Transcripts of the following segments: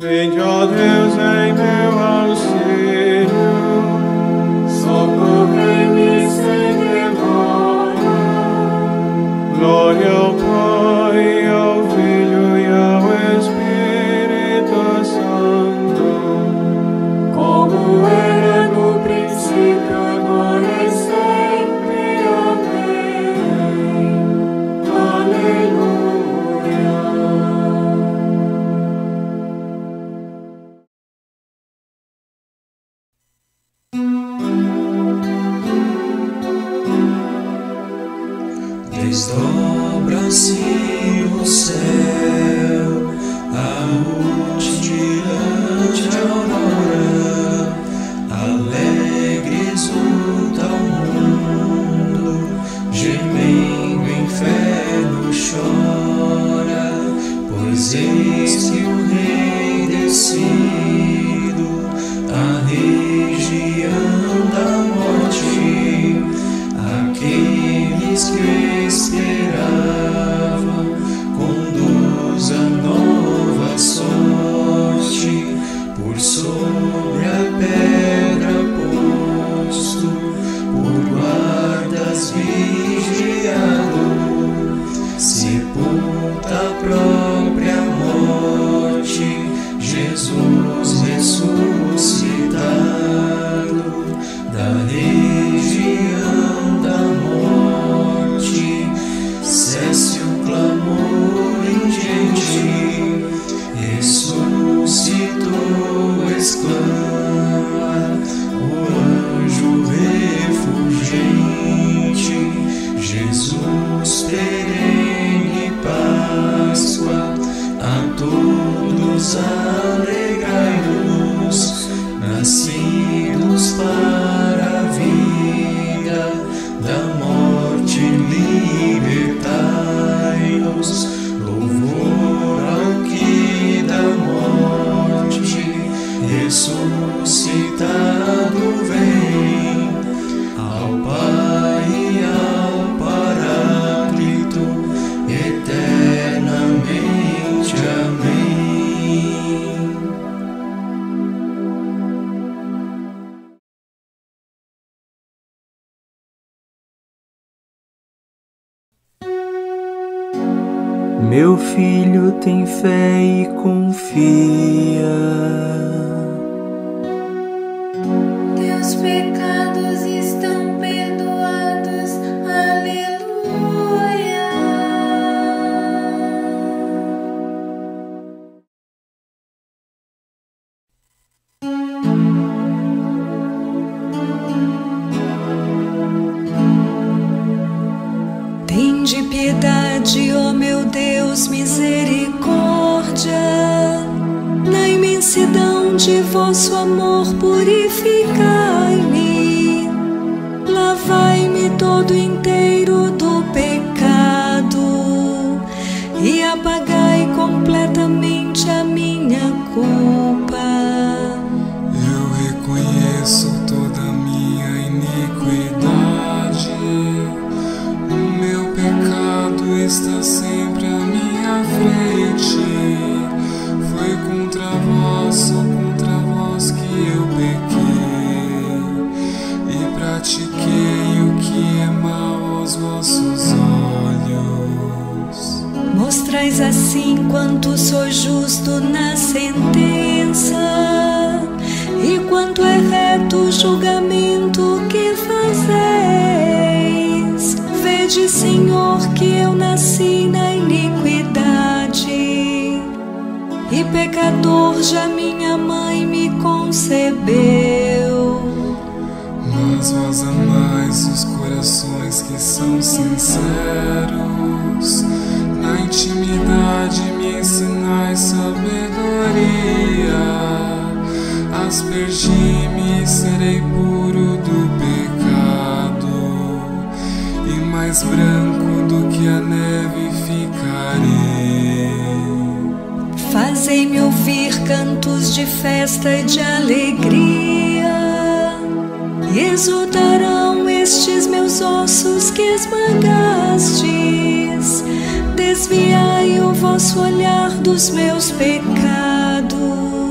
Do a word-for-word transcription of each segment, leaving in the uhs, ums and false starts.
Vinde, ó Deus, em meu auxílio, socorrei-me sem demora. Glória ao Pai, ao Filho e ao Espírito Santo, como era no princípio, agora e sempre. Amém. Aleluia. Desdobra-se o céu, a rutilante aurora, alegre exulta o mundo, gemendo o inferno chora, pois eis que o Rei descido, a região da morte, aqueles que esperavam, conduz a nova sorte, por sobre a pedra posto, por guardas vigiado, sepulta a própria morte, Jesus ressuscitado, da região da morte, cesse o clamor ingente, ressuscitou, exclama o anjo refulgente, Jesus perene Páscoa, a todos alegrai-vos, nascidos para a vida, da morte libertai-nos, louvor ao que da morte ressuscitado vem, ao Pai e ao Paráclito, eternamente. Amém. Meu filho tem fé e confia. Teus pecados estão perdoados. Aleluia. Tende piedade, ó meu Deus, misericórdia. Na imensidão de vosso amor purificai-me, lavai-me todo inteiro do pecado e apagai completamente a minha culpa. Eu reconheço toda a minha iniquidade, o meu pecado está sempre à minha frente. Foi contra vós, só contra vós que eu pequei e pratiquei o que é mal aos vossos olhos. Mostrais assim quanto sou justo na sentença e quanto é reto o julgamento que fazeis. Vede, Senhor, que eu nasci na iniquidade e pecador já minha mãe me concebeu. Mas vós amais os corações que são sinceros, na intimidade me ensinais sabedoria. Aspergi-me e serei puro do pecado, e mais branco do que a neve ficarei. Fazei-me ouvir cantos de festa e de alegria, e exultarão estes meus ossos que esmagastes. Desviai o vosso olhar dos meus pecados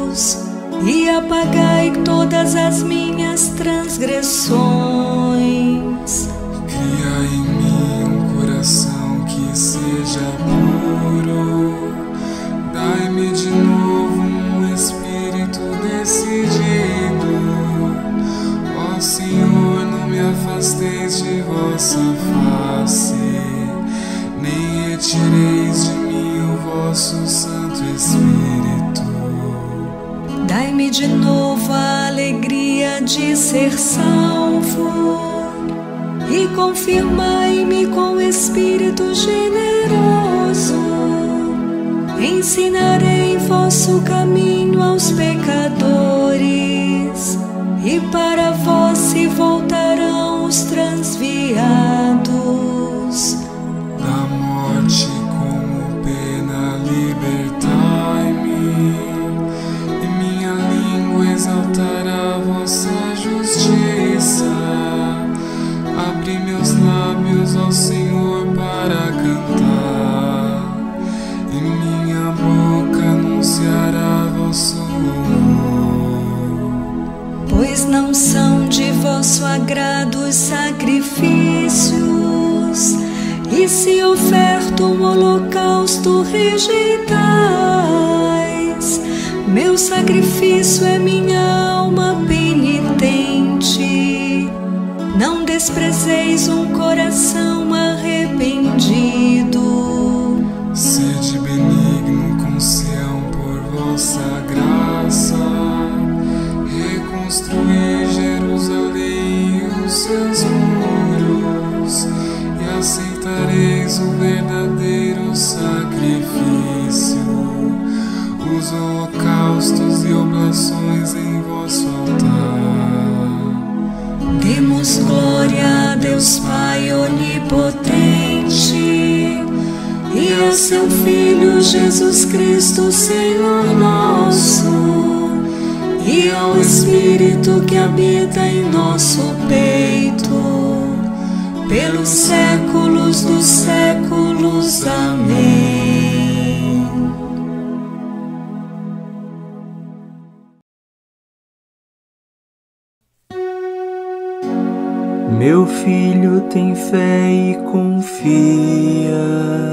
e apagai todas as minhas transgressões. Cria em mim um coração que seja puro. Dai-me de novo um espírito decidido. Ó Senhor, não me afasteis de vossa face, nem retireis de mim o vosso Santo Espírito. Dai-me de novo a alegria de ser salvo e confirmai-me com espírito generoso. Ensinarei vosso caminho aos pecadores, e para vós se voltarão os transviados. Da morte como pena libertai-me, e minha língua exaltará vossa justiça. Abri meus lábios ao Senhor para cantar, e minha boca anunciará vosso louvor. Pois não são de vosso agrado os sacrifícios, e se oferto um holocausto rejeitais. Meu sacrifício é minha alma penitente. Não desprezeis um coração arrependido. Sede benigno com Sião por vossa graça, reconstruir Jerusalém e os seus muros, e aceitareis o verdadeiro sacrifício, os holocaustos e oblações em vosso altar. Demos glória a Deus Pai onipotente e a seu Filho Jesus Cristo, Senhor nosso, e ao Espírito que habita em nosso peito, pelos séculos dos séculos. Amém. Meu filho tem fé e confia.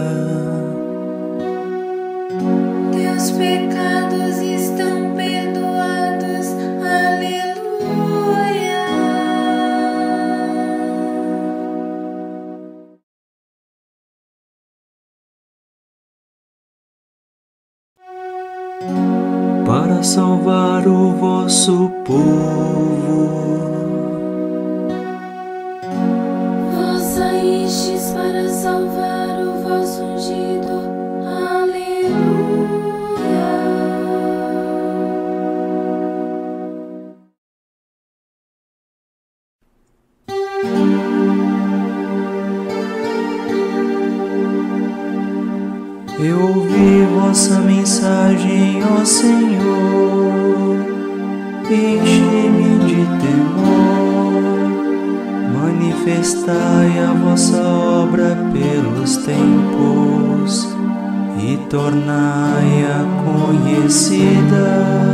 Teus pecados estão perdoados. Aleluia. Para salvar o vosso povo, para salvar o vosso ungido. Aleluia. eu ouvi vossa mensagem, ó Senhor, enche-me de temor. Manifestai a vossa obra pelos tempos e tornai-a conhecida.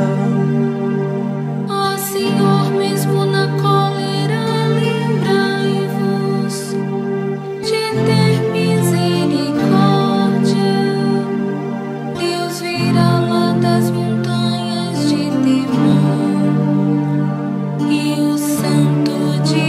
Ó Senhor, mesmo na cólera, lembrai-vos de ter misericórdia. Deus virá lá das montanhas de Temor e o santo de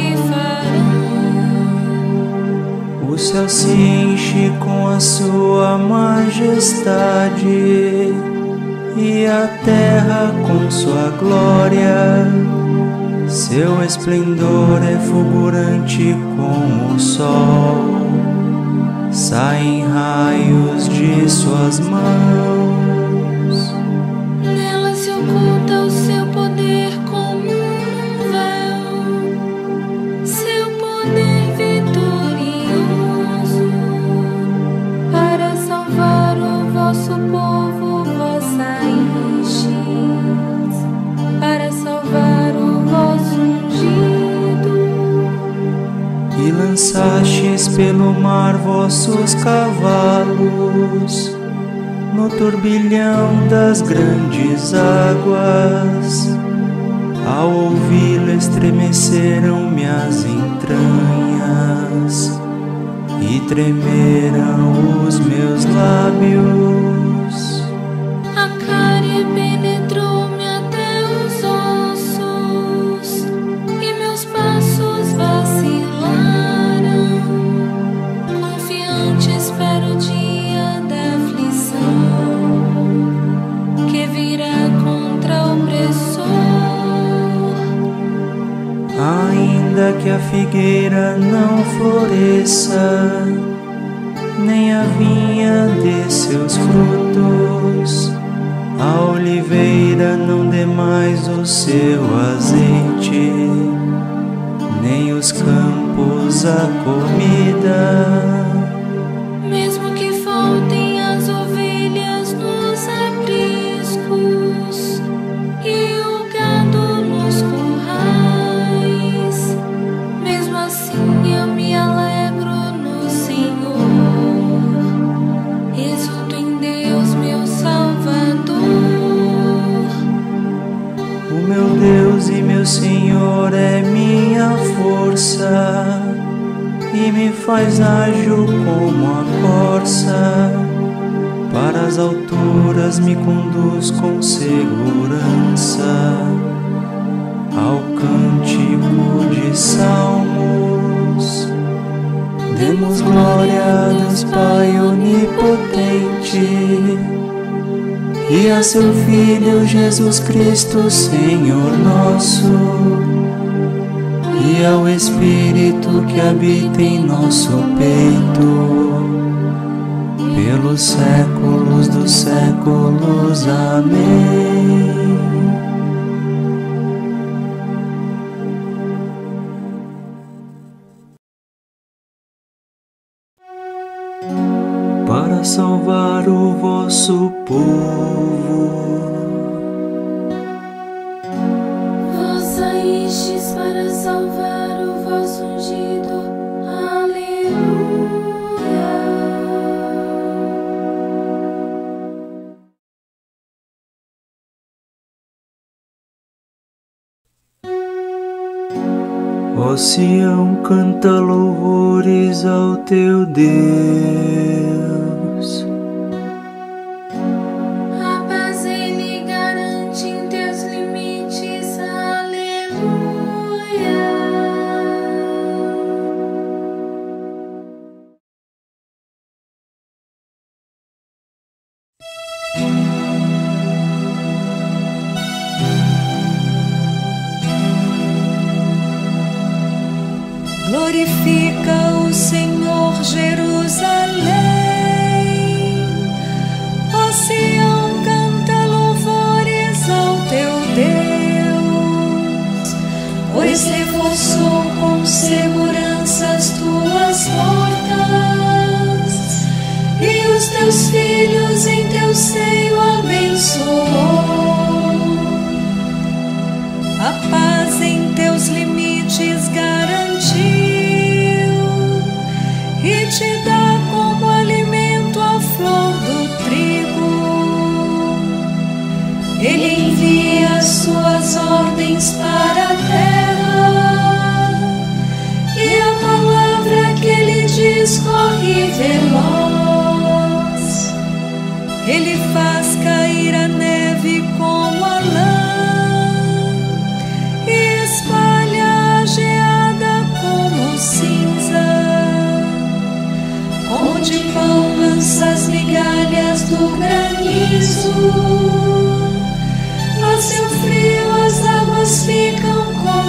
O céu se enche com a sua majestade e a terra com sua glória. Seu esplendor é fulgurante como o sol, saem raios de suas mãos. Nela se oculta o seu poder como um véu, seu poder vitorioso, para salvar o vosso povo, vós saístes, para salvar o vosso ungido. E lançastes pelo mar vossos cavalos, no turbilhão das grandes águas. Ao ouvi-lo estremeceram minhas entranhas e tremeram os meus lábios. A cárie penetrou-me até os ossos e meus passos vacilaram. Confiante espero o dia da aflição que virá contra o opressor. Ainda que a figueira não floresça, nem a vinha dê seus frutos, a oliveira não dê mais o seu azeite, nem os campos a comida. Mesmo que faltem as ovelhas nos apriscos e o gado nos currais, mesmo assim eu me alegro no Senhor, exulto em Deus meu Salvador. O meu Deus e meu Senhor é minha força e me faz ágil como a corça. Para as alturas me conduz com segurança ao cântico de salmos. Demos glória a Deus Pai onipotente e a seu Filho Jesus Cristo, Senhor nosso, e ao Espírito que habita em nosso peito, pelos séculos dos séculos. Amém. Para salvar o vosso povo, Vós saístes para salvar o vosso ungido. Aleluia. ó Sião, canta louvores ao teu Deus. A paz ele garante em teus limites. Aleluia. Glorifica o Senhor, Jerusalém. Ó Sião, canta louvores ao teu Deus, pois reforçou com segurança as tuas portas e os teus filhos em teu seio abençoou. A paz em teus limites garantiu e te dá como alimento a flor do trigo. Ele envia suas ordens para a terra e a palavra que ele diz corre veloz. Ele faz cair a neve como a lã e espalha a geada como cinza. Como de pão lança as migalhas do granizo, a seu frio as águas ficam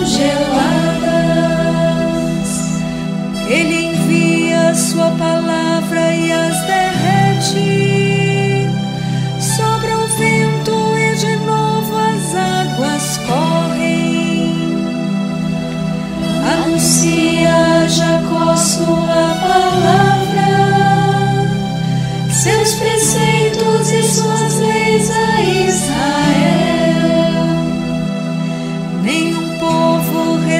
congeladas. Ele envia sua palavra e as derrete, sopra o vento e de novo as águas correm. Anuncia a Jacó sua palavra, seus preceitos e suas leis a Israel. Nenhum povo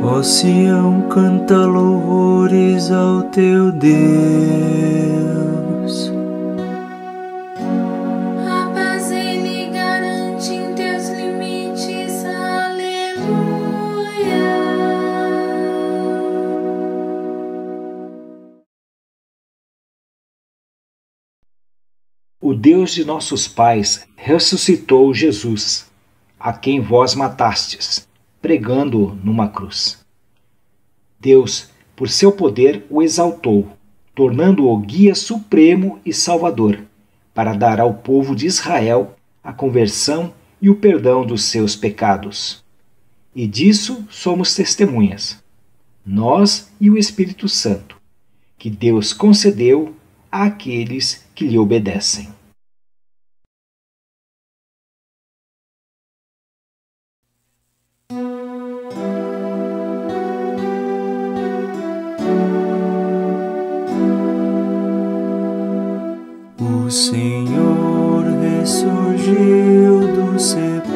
Ó Sião, canta louvores ao teu Deus. A paz ele garante em teus limites, aleluia. O Deus de nossos pais ressuscitou Jesus, a quem vós matastes, pregando-o numa cruz. Deus, por seu poder, o exaltou, tornando-o guia supremo e salvador, para dar ao povo de Israel a conversão e o perdão dos seus pecados. E disso somos testemunhas, nós e o Espírito Santo, que Deus concedeu àqueles que lhe obedecem. O Senhor ressurgiu do sepulcro,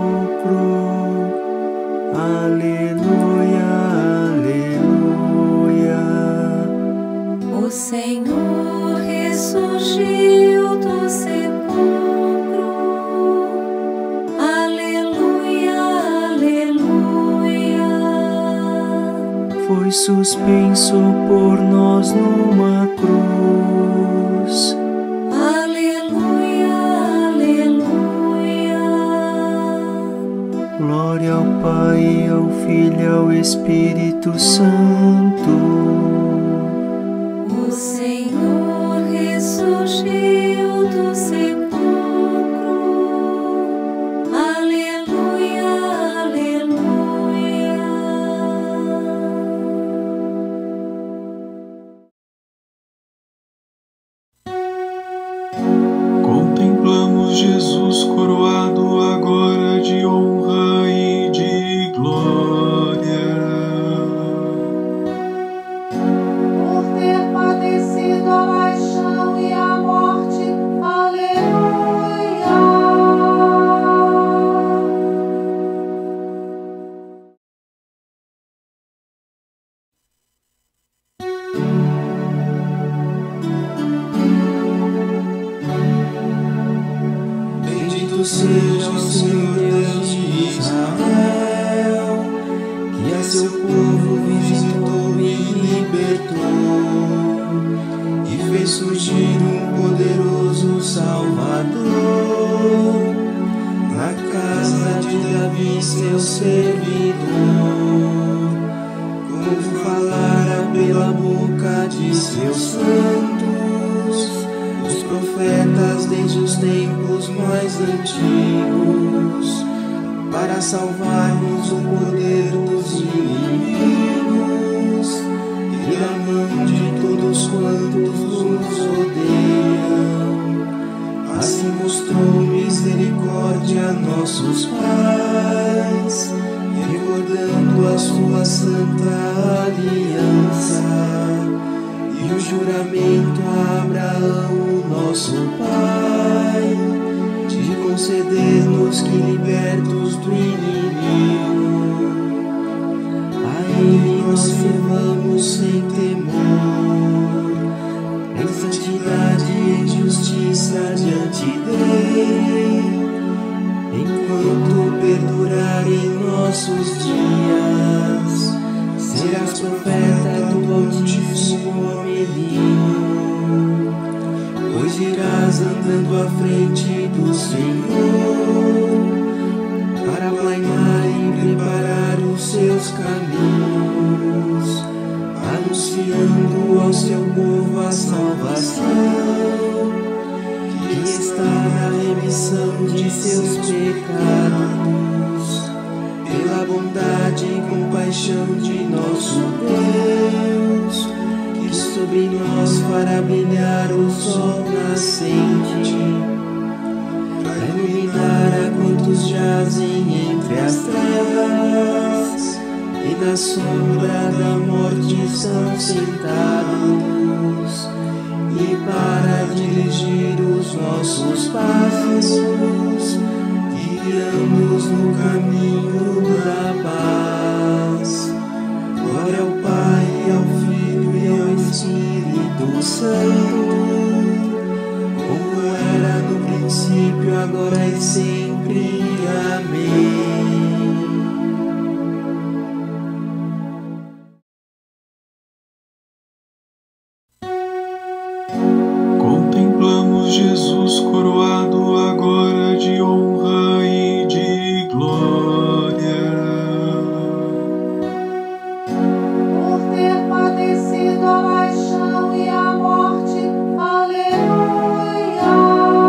aleluia, aleluia. O Senhor ressurgiu do sepulcro, aleluia, aleluia. Foi suspenso por nós numa cruz, aleluia, aleluia. glória ao Pai, ao Filho e ao Espírito Santo. O Senhor ressurgiu do sepulcro, aleluia, aleluia. Contemplamos Jesus coroado agora de honra e de glória. Por ter padecido a paixão e a morte, aleluia. Bendito seja o Senhor Deus de Israel, que a seu povo visitou e libertou, e fez surgir um poderoso Salvador, na casa de Davi, seu servidor, como falara pela boca de seus santos, os profetas desde os tempos mais antigos, para salvar-nos o poder dos inimigos e da mão de todos quantos nos odeiam. Assim mostrou misericórdia a nossos pais, recordando a sua santa aliança e o juramento a Abraão, nosso pai, de conceder-nos que, libertos do inimigo, a ele nós servamos sem temor, em santidade e em justiça diante dele, enquanto perdurarem nossos dias. Serás profeta do Altíssimo, ó menino, pois irás andando à frente do Senhor, para aplanar e preparar os seus caminhos, anunciando ao seu povo a salvação, que está na remissão de seus pecados, pela bondade e compaixão de nosso Deus, que sobre nós fará brilhar o sol nascente, para iluminar a quantos jazem entre as trevas e na sombra da morte estão sentados, e para dirigir os nossos passos, guiando-nos no caminho da paz. princípio, agora e sempre. Amém. Contemplamos Jesus coroado agora de honra e de glória. Por ter padecido a paixão e a morte. Aleluia.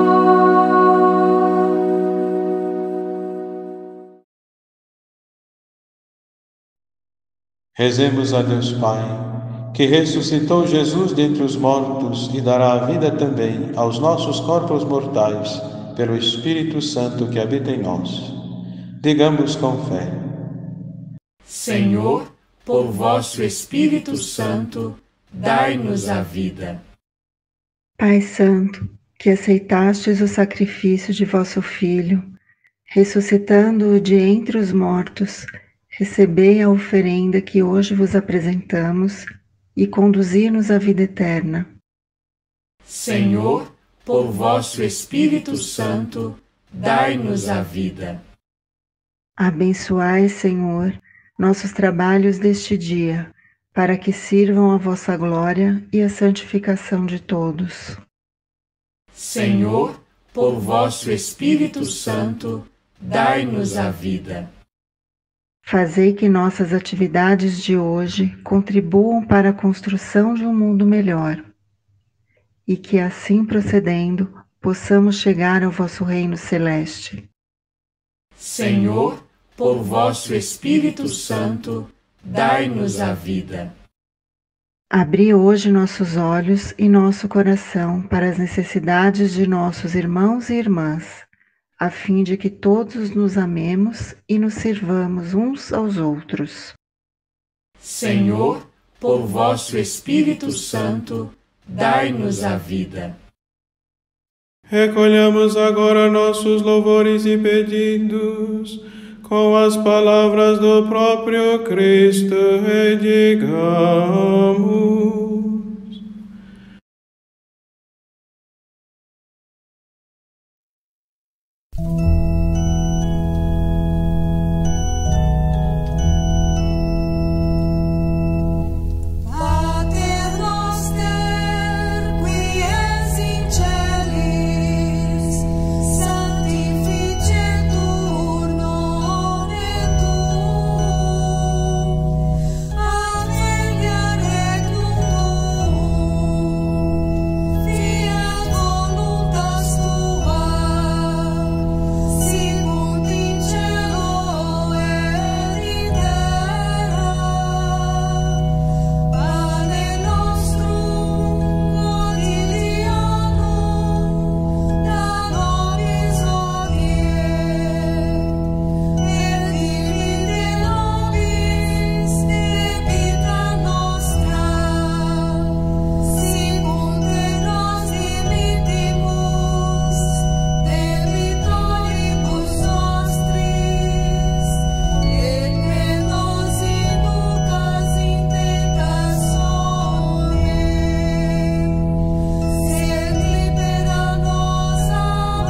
Rezemos a Deus Pai, que ressuscitou Jesus dentre os mortos e dará a vida também aos nossos corpos mortais, pelo Espírito Santo que habita em nós. Digamos com fé: Senhor, por vosso Espírito Santo, dai-nos a vida. Pai Santo, que aceitastes o sacrifício de vosso Filho, ressuscitando-o de entre os mortos, recebei a oferenda que hoje vos apresentamos e conduzi-nos à vida eterna. Senhor, por vosso Espírito Santo, dai-nos a vida. Abençoai, Senhor, nossos trabalhos deste dia, para que sirvam à vossa glória e à santificação de todos. Senhor, por vosso Espírito Santo, dai-nos a vida. Fazei que nossas atividades de hoje contribuam para a construção de um mundo melhor e que, assim procedendo, possamos chegar ao vosso reino celeste. Senhor, por vosso Espírito Santo, dai-nos a vida. Abri hoje nossos olhos e nosso coração para as necessidades de nossos irmãos e irmãs, a fim de que todos nos amemos e nos sirvamos uns aos outros. Senhor, por vosso Espírito Santo, dai-nos a vida. Recolhamos agora nossos louvores e pedidos, com as palavras do próprio Cristo, e digamos: Pater noster, qui es in celis, sanctificetur nomen tuum, adveniat regnum tuum, fiat voluntas tua, sicut in cielo et in terra. Pane nostrum quotidianum da nobis hodie, et dimitte nobis debita nostra, sicut et nos dimittimus debitoribus nostris, et ne nos inducas in tentationem, sed libera nos a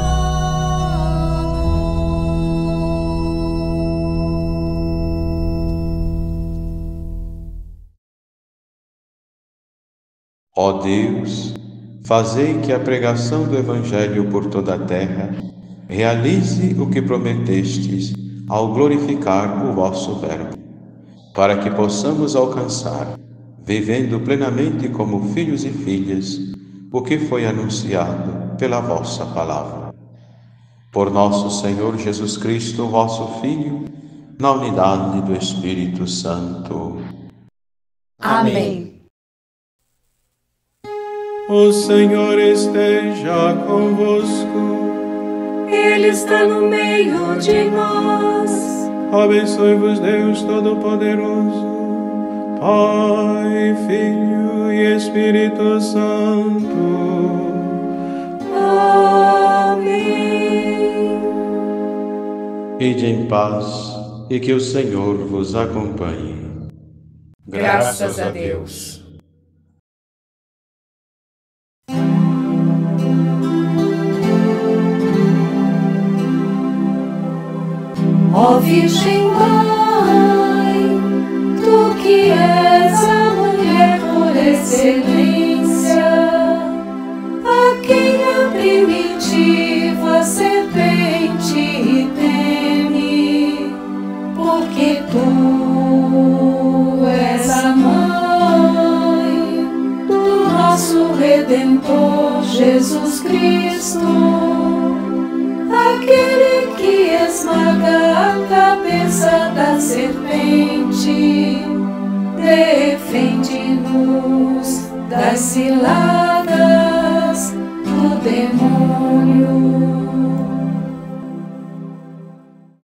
Ó Deus, fazei que a pregação do Evangelho por toda a terra realize o que prometestes ao glorificar o vosso Verbo, para que possamos alcançar, vivendo plenamente como filhos e filhas, o que foi anunciado pela vossa palavra. Por nosso Senhor Jesus Cristo, vosso Filho, na unidade do Espírito Santo. Amém. O Senhor esteja convosco. Ele está no meio de nós. Abençoe-vos Deus Todo-Poderoso, Pai, Filho e Espírito Santo. Amém. Ide em paz e que o Senhor vos acompanhe. Graças a Deus. Virgem Mãe, tu que és a mulher por excelência, a quem a primitiva serpente teme, porque tu és a mãe do nosso Redentor Jesus Cristo, aquele que esmaga a cabeça da serpente, defende-nos das ciladas